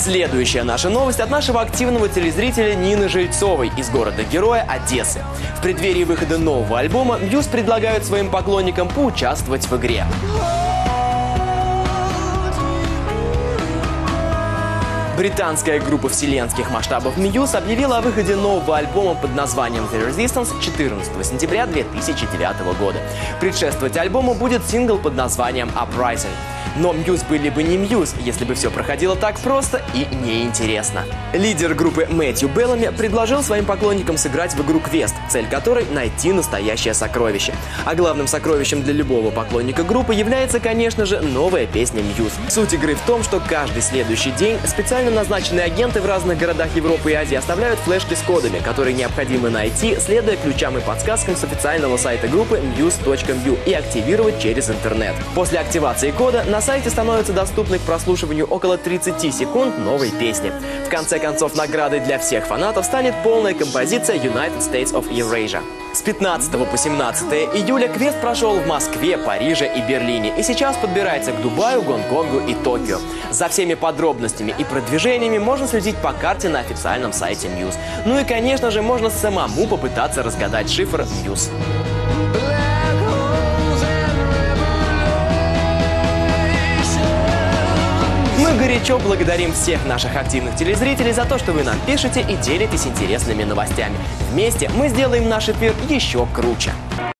Следующая наша новость от нашего активного телезрителя Нины Жильцовой из города-героя Одессы. В преддверии выхода нового альбома Muse предлагают своим поклонникам поучаствовать в игре. Британская группа вселенских масштабов Muse объявила о выходе нового альбома под названием The Resistance 14 сентября 2009 года. Предшествовать альбому будет сингл под названием Uprising. Но Muse были бы не Muse, если бы все проходило так просто и неинтересно. Лидер группы Мэтью Беллами предложил своим поклонникам сыграть в игру Квест, цель которой — найти настоящее сокровище. А главным сокровищем для любого поклонника группы является, конечно же, новая песня Muse. Суть игры в том, что каждый следующий день специально назначенные агенты в разных городах Европы и Азии оставляют флешки с кодами, которые необходимо найти, следуя ключам и подсказкам с официального сайта группы muse.mu и активировать через интернет. После активации кода на сайте становятся доступны к прослушиванию около 30 секунд новой песни. В конце концов, наградой для всех фанатов станет полная композиция United States of Eurasia. С 15 по 17 июля квест прошел в Москве, Париже и Берлине, и сейчас подбирается к Дубаю, Гонконгу и Токио. За всеми подробностями и продвижениями можно следить по карте на официальном сайте Muse. Ну и, конечно же, можно самому попытаться разгадать шифр Muse. Мы горячо благодарим всех наших активных телезрителей за то, что вы нам пишете и делитесь интересными новостями. Вместе мы сделаем наш эфир еще круче.